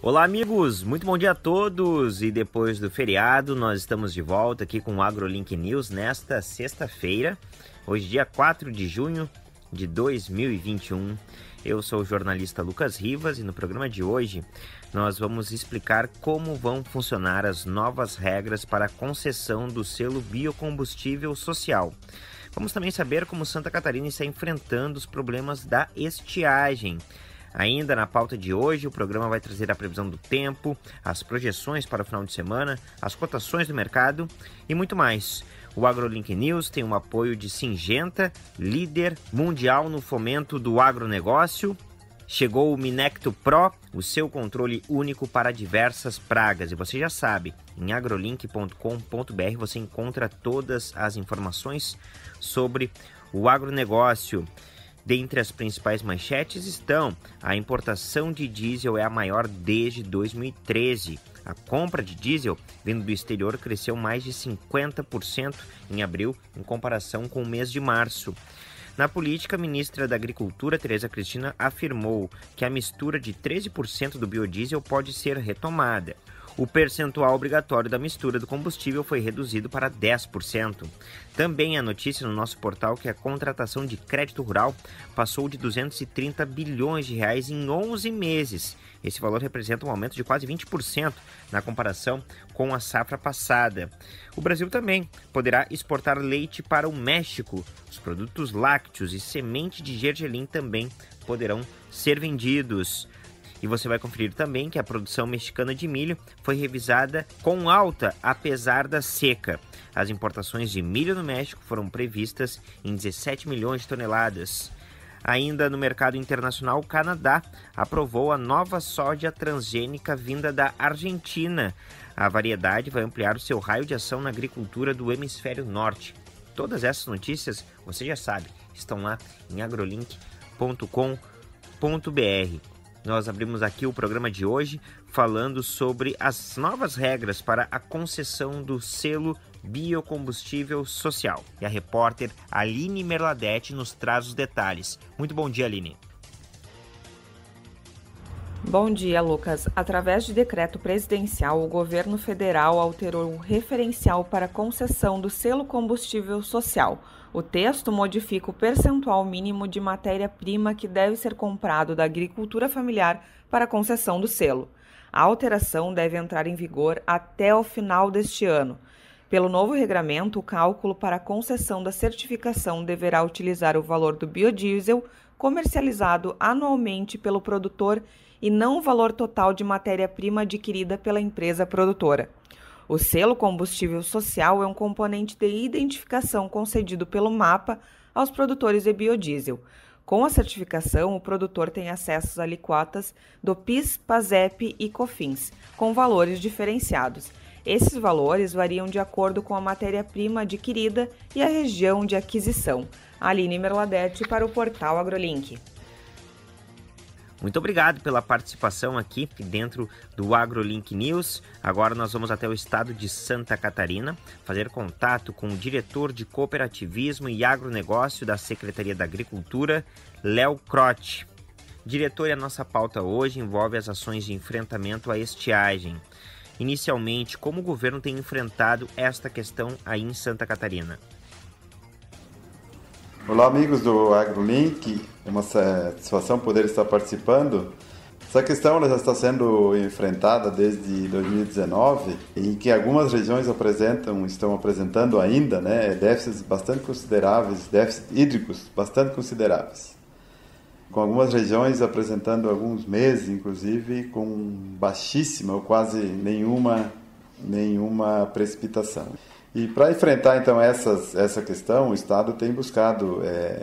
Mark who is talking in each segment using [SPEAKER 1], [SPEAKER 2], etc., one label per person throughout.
[SPEAKER 1] Olá, amigos! Muito bom dia a todos! E depois do feriado, nós estamos de volta aqui com o AgroLink News nesta sexta-feira, hoje dia 4 de junho de 2021. Eu sou o jornalista Lucas Rivas e no programa de hoje nós vamos explicar como vão funcionar as novas regras para a concessão do selo Biocombustível Social. Vamos também saber como Santa Catarina está enfrentando os problemas da estiagem. Ainda na pauta de hoje, o programa vai trazer a previsão do tempo, as projeções para o final de semana, as cotações do mercado e muito mais. O AgroLink News tem o apoio de Syngenta, líder mundial no fomento do agronegócio. Chegou o Minecto Pro, o seu controle único para diversas pragas. E você já sabe, em agrolink.com.br você encontra todas as informações sobre o agronegócio. Dentre as principais manchetes estão: a importação de diesel é a maior desde 2013. A compra de diesel vindo do exterior cresceu mais de 50% em abril, em comparação com o mês de março. Na política, a ministra da Agricultura, Tereza Cristina, afirmou que a mistura de 13% do biodiesel pode ser retomada. O percentual obrigatório da mistura do combustível foi reduzido para 10%. Também há notícia no nosso portal que a contratação de crédito rural passou de 230 bilhões de reais em 11 meses. Esse valor representa um aumento de quase 20% na comparação com a safra passada. O Brasil também poderá exportar leite para o México. Os produtos lácteos e semente de gergelim também poderão ser vendidos. E você vai conferir também que a produção mexicana de milho foi revisada com alta, apesar da seca. As importações de milho no México foram previstas em 17 milhões de toneladas. Ainda no mercado internacional, o Canadá aprovou a nova soja transgênica vinda da Argentina. A variedade vai ampliar o seu raio de ação na agricultura do hemisfério norte. Todas essas notícias, você já sabe, estão lá em agrolink.com.br. Nós abrimos aqui o programa de hoje falando sobre as novas regras para a concessão do selo Biocombustível Social. E a repórter Aline Merladete nos traz os detalhes. Muito bom dia, Aline.
[SPEAKER 2] Bom dia, Lucas. Através de decreto presidencial, o governo federal alterou o referencial para a concessão do selo combustível social. O texto modifica o percentual mínimo de matéria-prima que deve ser comprado da agricultura familiar para a concessão do selo. A alteração deve entrar em vigor até o final deste ano. Pelo novo regramento, o cálculo para a concessão da certificação deverá utilizar o valor do biodiesel comercializado anualmente pelo produtor e não o valor total de matéria-prima adquirida pela empresa produtora. O selo combustível social é um componente de identificação concedido pelo MAPA aos produtores de biodiesel. Com a certificação, o produtor tem acesso às alíquotas do PIS, PASEP e COFINS, com valores diferenciados. Esses valores variam de acordo com a matéria-prima adquirida e a região de aquisição. Aline Merladete para o portal AgroLink.
[SPEAKER 1] Muito obrigado pela participação aqui dentro do AgroLink News. Agora nós vamos até o estado de Santa Catarina fazer contato com o diretor de Cooperativismo e Agronegócio da Secretaria da Agricultura, Léo Crotti. Diretor, a nossa pauta hoje envolve as ações de enfrentamento à estiagem. Inicialmente, como o governo tem enfrentado esta questão aí em Santa Catarina?
[SPEAKER 3] Olá, amigos do AgroLink, é uma satisfação poder estar participando. Essa questão ela já está sendo enfrentada desde 2019, em que algumas regiões estão apresentando ainda, déficits bastante consideráveis, déficits hídricos bastante consideráveis. Com algumas regiões apresentando alguns meses, inclusive, com baixíssima ou quase nenhuma precipitação. E para enfrentar, então, essa questão, o Estado tem buscado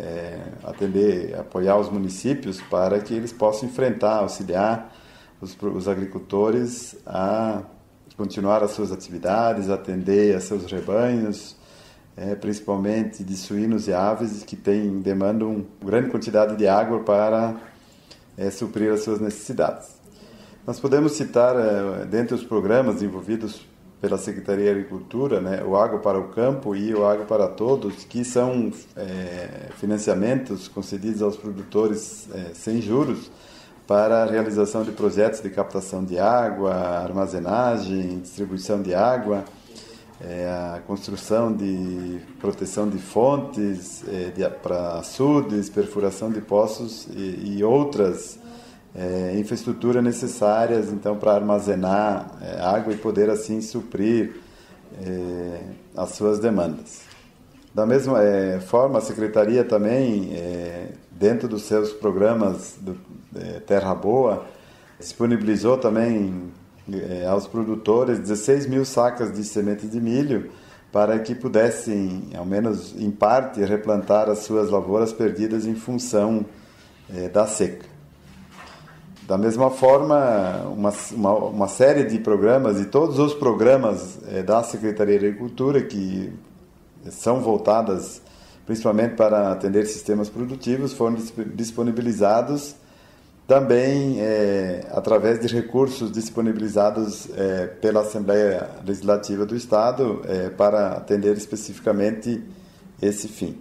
[SPEAKER 3] apoiar os municípios para que eles possam enfrentar, auxiliar os agricultores a continuar as suas atividades, atender a seus rebanhos, principalmente de suínos e aves, que demandam uma grande quantidade de água para suprir as suas necessidades. Nós podemos citar, dentre os programas envolvidos pela Secretaria de Agricultura, o Água para o Campo e o Água para Todos, que são financiamentos concedidos aos produtores sem juros, para a realização de projetos de captação de água, armazenagem, distribuição de água, a construção de proteção de fontes para açudes, perfuração de poços e outras infraestruturas necessárias então para armazenar água e poder assim suprir as suas demandas. Da mesma forma, a Secretaria também, dentro dos seus programas do Terra Boa, disponibilizou também aos produtores 16 mil sacas de sementes de milho para que pudessem, ao menos em parte, replantar as suas lavouras perdidas em função da seca. Da mesma forma, uma série de programas, e todos os programas da Secretaria de Agricultura que são voltadas principalmente para atender sistemas produtivos, foram disponibilizados também através de recursos disponibilizados pela Assembleia Legislativa do Estado para atender especificamente esse fim.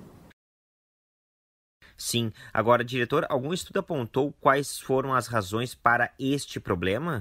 [SPEAKER 1] Sim. Agora, diretor, algum estudo apontou quais foram as razões para este problema?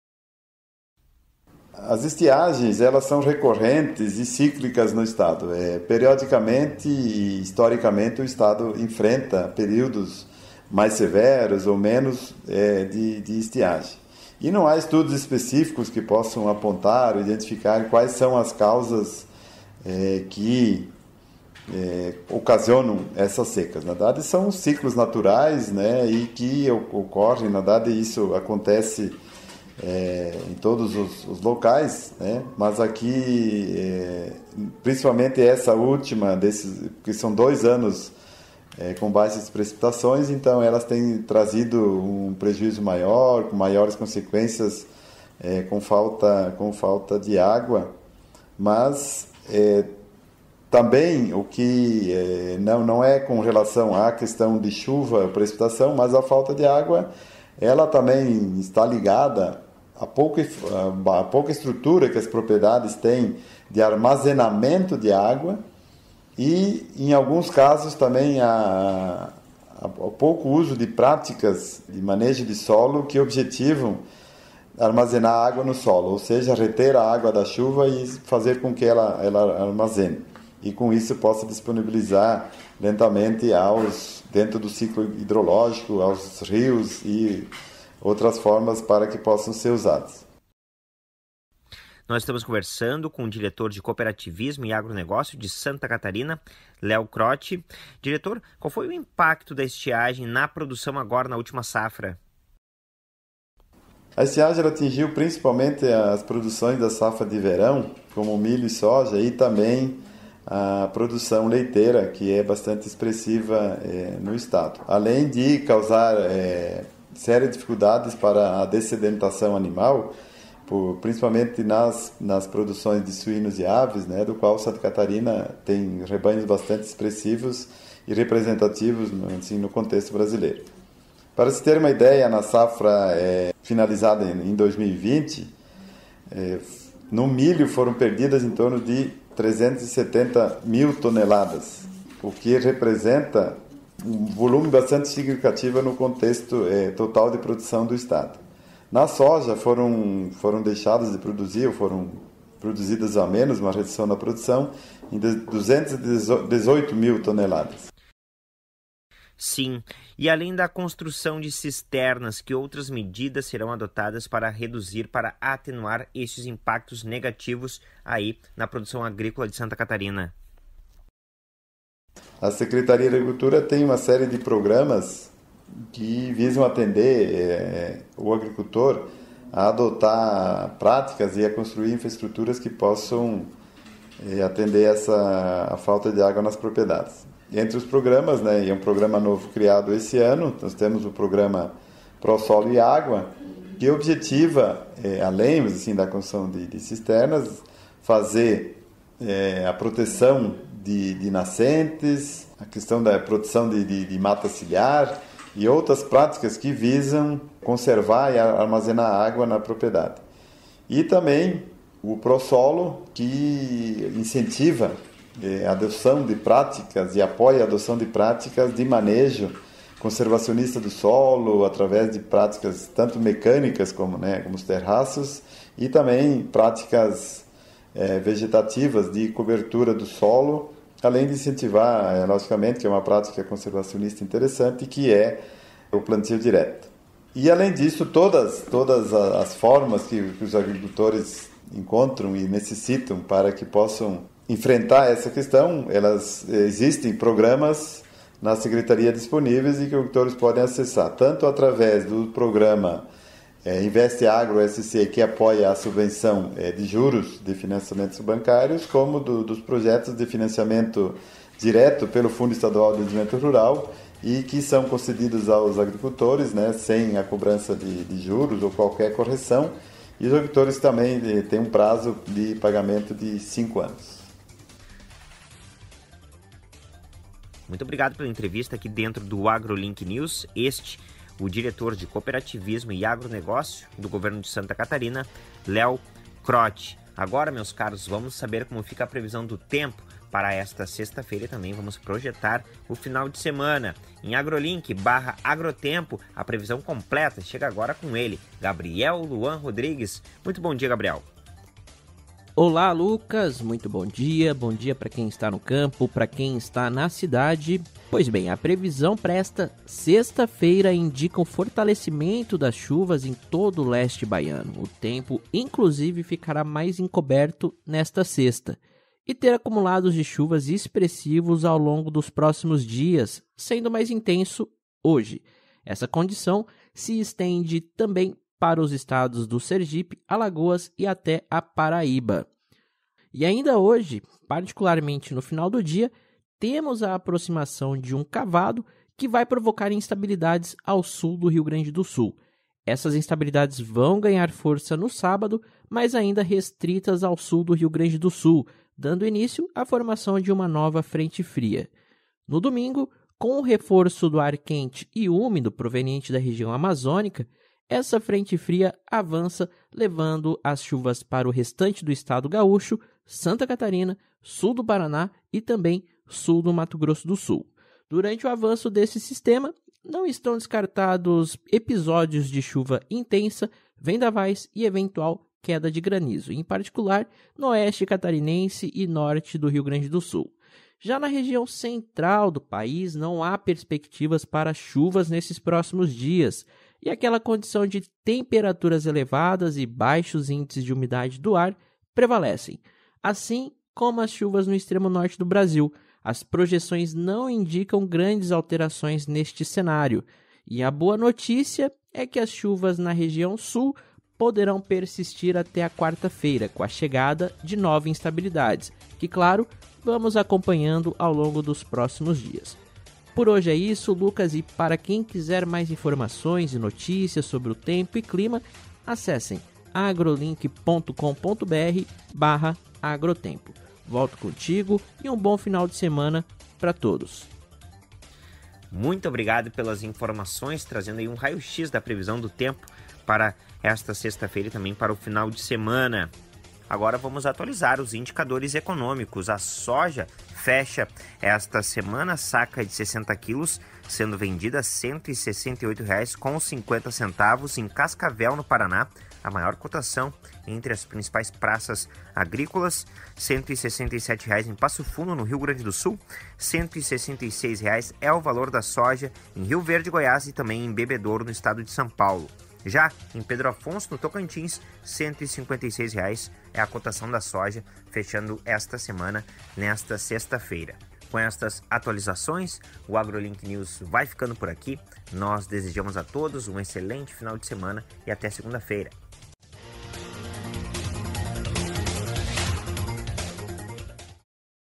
[SPEAKER 3] As estiagens, elas são recorrentes e cíclicas no Estado. Periodicamente e historicamente o Estado enfrenta períodos mais severos ou menos de estiagem. E não há estudos específicos que possam apontar ou identificar quais são as causas que ocasionam essas secas. Na verdade, são ciclos naturais, né, e que ocorrem, na verdade, isso acontece em todos os locais, né, mas aqui, principalmente essa última, que são 2 anos com baixas precipitações, então elas têm trazido um prejuízo maior, com maiores consequências, com falta de água, mas também o que não é com relação à questão de chuva, precipitação, mas a falta de água, ela também está ligada a pouca estrutura que as propriedades têm de armazenamento de água e, em alguns casos, também ao pouco uso de práticas de manejo de solo que objetivam armazenar água no solo, ou seja, reter a água da chuva e fazer com que ela armazene. E com isso possa disponibilizar lentamente dentro do ciclo hidrológico, aos rios e outras formas para que possam ser usados.
[SPEAKER 1] Nós estamos conversando com o diretor de Cooperativismo e Agronegócio de Santa Catarina, Léo Crotti. Diretor, qual foi o impacto da estiagem na produção agora na última safra?
[SPEAKER 3] A estiagem atingiu principalmente as produções da safra de verão, como milho e soja, e também a produção leiteira, que é bastante expressiva no estado. Além de causar sérias dificuldades para a dessedentação animal, principalmente nas produções de suínos e aves, né, do qual Santa Catarina tem rebanhos bastante expressivos e representativos no contexto brasileiro. Para se ter uma ideia, na safra finalizada em 2020, no milho foram perdidas em torno de 370 mil toneladas, o que representa um volume bastante significativo no contexto total de produção do Estado. Na soja foram deixadas de produzir, ou foram produzidas a menos, uma redução na produção, em 218 mil toneladas.
[SPEAKER 1] Sim, e além da construção de cisternas, que outras medidas serão adotadas para reduzir, para atenuar estes impactos negativos aí na produção agrícola de Santa Catarina?
[SPEAKER 3] A Secretaria de Agricultura tem uma série de programas que visam atender o agricultor a adotar práticas e a construir infraestruturas que possam atender a falta de água nas propriedades. Entre os programas, né, e é um programa novo criado esse ano, nós temos o programa Pro Solo e Água, que objetiva, além assim, da construção de cisternas, fazer a proteção de nascentes, a questão da produção de mata ciliar e outras práticas que visam conservar e armazenar água na propriedade. E também o ProSolo, que incentiva a adoção de práticas e apoia a adoção de práticas de manejo conservacionista do solo, através de práticas tanto mecânicas como os terraços, e também práticas vegetativas de cobertura do solo, além de incentivar, logicamente, que é uma prática conservacionista interessante, que é o plantio direto. E, além disso, todas as formas que os agricultores encontram e necessitam para que possam enfrentar essa questão, existem programas na Secretaria disponíveis e que os agricultores podem acessar, tanto através do programa Investe Agro SC, que apoia a subvenção de juros de financiamentos bancários, como dos projetos de financiamento direto pelo Fundo Estadual de Desenvolvimento Rural e que são concedidos aos agricultores, sem a cobrança de juros ou qualquer correção. E os agricultores também têm um prazo de pagamento de 5 anos.
[SPEAKER 1] Muito obrigado pela entrevista aqui dentro do AgroLink News. O diretor de Cooperativismo e Agronegócio do governo de Santa Catarina, Léo Crotti. Agora, meus caros, vamos saber como fica a previsão do tempo para esta sexta-feira e também vamos projetar o final de semana. Em agrolink/agrotempo, a previsão completa chega agora com ele, Gabriel Luan Rodrigues. Muito bom dia, Gabriel.
[SPEAKER 4] Olá, Lucas, muito bom dia para quem está no campo, para quem está na cidade. Pois bem, a previsão para esta sexta-feira indica o fortalecimento das chuvas em todo o leste baiano. O tempo, inclusive, ficará mais encoberto nesta sexta e ter acumulados de chuvas expressivos ao longo dos próximos dias, sendo mais intenso hoje. Essa condição se estende também para os estados do Sergipe, Alagoas e até a Paraíba. E ainda hoje, particularmente no final do dia, temos a aproximação de um cavado que vai provocar instabilidades ao sul do Rio Grande do Sul. Essas instabilidades vão ganhar força no sábado, mas ainda restritas ao sul do Rio Grande do Sul, dando início à formação de uma nova frente fria. No domingo, com o reforço do ar quente e úmido proveniente da região amazônica, essa frente fria avança, levando as chuvas para o restante do estado gaúcho, Santa Catarina, sul do Paraná e também sul do Mato Grosso do Sul. Durante o avanço desse sistema, não estão descartados episódios de chuva intensa, vendavais e eventual queda de granizo, em particular no oeste catarinense e norte do Rio Grande do Sul. Já na região central do país, não há perspectivas para chuvas nesses próximos dias, e aquela condição de temperaturas elevadas e baixos índices de umidade do ar prevalecem, assim como as chuvas no extremo norte do Brasil. As projeções não indicam grandes alterações neste cenário, e a boa notícia é que as chuvas na região sul poderão persistir até a quarta-feira, com a chegada de novas instabilidades, que, claro, vamos acompanhando ao longo dos próximos dias. Por hoje é isso, Lucas, e para quem quiser mais informações e notícias sobre o tempo e clima, acessem agrolink.com.br/agrotempo. Volto contigo e um bom final de semana para todos.
[SPEAKER 1] Muito obrigado pelas informações, trazendo aí um raio-x da previsão do tempo para esta sexta-feira e também para o final de semana. Agora vamos atualizar os indicadores econômicos. A soja fecha esta semana, saca de 60 quilos, sendo vendida a R$ 168,50 em Cascavel, no Paraná, a maior cotação entre as principais praças agrícolas. R$ 167,00 em Passo Fundo, no Rio Grande do Sul. R$ 166,00 é o valor da soja em Rio Verde, Goiás e também em Bebedouro, no estado de São Paulo. Já em Pedro Afonso, no Tocantins, R$ 156,00 é a cotação da soja, fechando esta semana, nesta sexta-feira. Com estas atualizações, o AgroLink News vai ficando por aqui. Nós desejamos a todos um excelente final de semana e até segunda-feira.